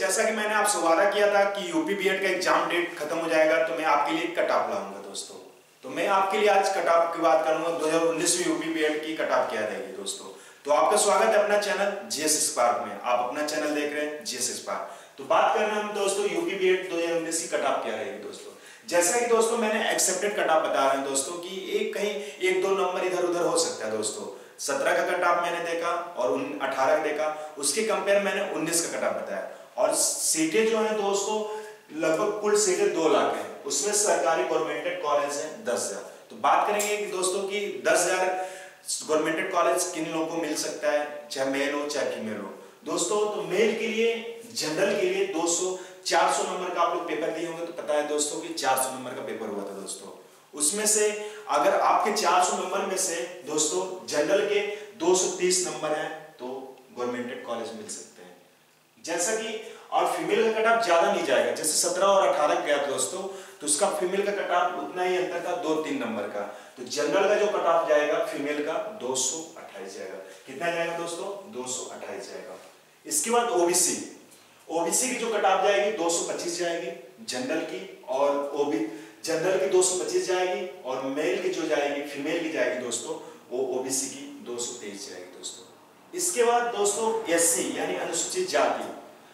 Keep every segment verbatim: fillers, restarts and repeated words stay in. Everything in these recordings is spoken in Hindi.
जैसा कि मैंने आपसे वादा किया था कि यूपी बीएड का एग्जाम डेट खत्म हो जाएगा तो मैं आपके लिए कट ऑफ लाऊंगा दोस्तों। तो मैं आपके लिए आज कट ऑफ की बात करूंगा दो हज़ार उन्नीस में यूपी बीएड की कट ऑफ क्या रहेगी दोस्तों। तो आपका स्वागत है अपना चैनल जीएस स्पार्क में। आप अपना चैनल देख रहे हैं जीएस स्पार्क। तो बात कर रहे हैं हम दोस्तों यूपी बीएड दो हज़ार उन्नीस की कट ऑफ क्या रहेगी दोस्तों। जैसा कि दोस्तों मैंने एक्सेप्टेड कट ऑफ बता रहे हैं दोस्तों कि एक कहीं एक दो नंबर इधर उधर हो सकता है दोस्तों। सत्रह का कट ऑफ मैंने देखा और अठारह का देखा, उसके कंपेयर मैंने उन्नीस का कट ऑफ बताया। और सीटें जो है दोस्तों लगभग कुल सीटें दो लाख है, उसमें सरकारी गवर्नमेंटेड कॉलेज है दस हजार। तो बात करेंगे कि दोस्तों की दस हजार गवर्नमेंटेड कॉलेज किन लोगों को मिल सकता है, चाहे मेल हो चाहे फीमेल हो दोस्तों। तो मेल के लिए जनरल के लिए दो सौ चार सौ नंबर का आप लोग पेपर दिए होंगे तो पता है दोस्तों कि चार सौ नंबर का पेपर हुआ था दोस्तों। उसमें से अगर आपके चार सौ नंबर में से दोस्तों जनरल के दो सौ तीस नंबर हैं तो गवर्नमेंटेड कॉलेज मिल सकते हैं। जैसा कि और फीमेल का कट ऑफ ज्यादा नहीं जाएगा, जैसे सत्रह और अठारह गया दोस्तों तो उसका फीमेल का कट ऑफ उतना ही अंतर था, दो तीन नंबर का। तो जनरल का जो कट ऑफ जाएगा फीमेल का दो सौ अट्ठाईस जाएगा। कितना जाएगा दोस्तों? दो सौ अट्ठाईस जाएगा। इसके बाद ओबीसी ओबीसी की जो कट ऑफ जाएगी दो सौ पच्चीस जाएगी जनरल की, और ओबी जनरल की दो सौ पच्चीस जाएगी, और मेल की जो जाएगी फीमेल की जाएगी दोस्तों वो ओबीसी की दो सौ तेईस जाएगी दोस्तों। इसके बाद दोस्तों एससी यानी अनुसूचित जाति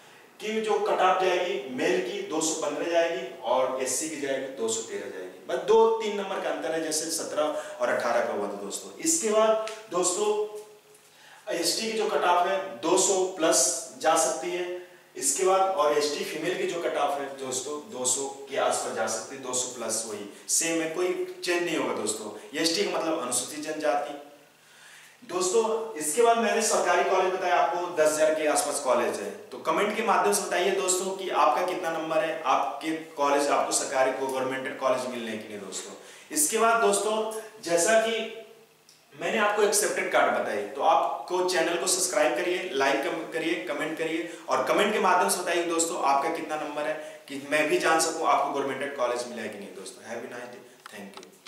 की जो कट ऑफ जाएगी मेल की दो सौ पंद्रह जाएगी और एससी की जाएगी दो सौ तेरह जाएगी। बस दो तीन नंबर का अंतर है, जैसे सत्रह और अठारह का हुआ था दोस्तों। इसके बाद दोस्तों एसटी की जो कट ऑफ है दो सौ प्लस जा सकती है। इसके बाद और एसटी फीमेल की जो कट ऑफ है दोस्तों दो सौ के आसपास जा सकती है, दो सौ प्लस वही सेम है, कोई चेंज नहीं होगा दोस्तों। एसटी का मतलब अनुसूचित जनजाति दोस्तों। इसके बाद मैंने सरकारी कॉलेज बताया आपको दस हजार के आसपास कॉलेज है। तो कमेंट के माध्यम से बताइए दोस्तों कि आपका कितना नंबर है, आपके कॉलेज आपको सरकारी को गवर्नमेंटेड कॉलेज मिलने के लिए दोस्तों। इसके बाद दोस्तों जैसा कि मैंने आपको एक्सेप्टेड कार्ड बताई तो आपको चैनल को सब्सक्राइब करिए, लाइक करिए, कमेंट करिए और कमेंट के माध्यम से बताइए दोस्तों आपका कितना नंबर है कि मैं भी जान सकूं आपको गवर्नमेंटेड कॉलेज मिला है कि नहीं दोस्तों। Have a nice day, thank you.